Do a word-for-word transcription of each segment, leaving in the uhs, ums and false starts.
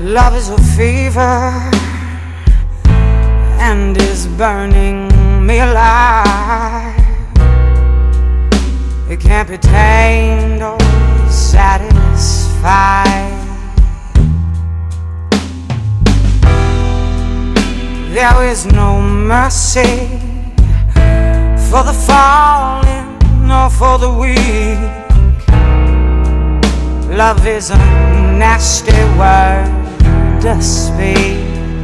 Love is a fever and is burning me alive. It can't be tamed or satisfied. There is no mercy for the fallen or for the weak. Love is a nasty word to speak.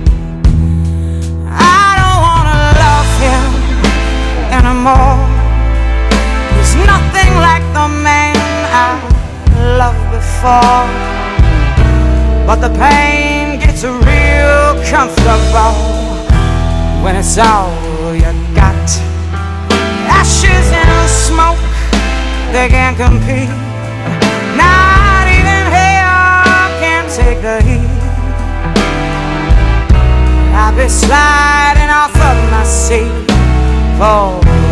I don't wanna love him anymore. There's nothing like the man I loved before. But the pain gets real comfortable when it's all you got. Ashes and smoke, they can't compete. Not even hell can take the heat. I'll be sliding off of my seat for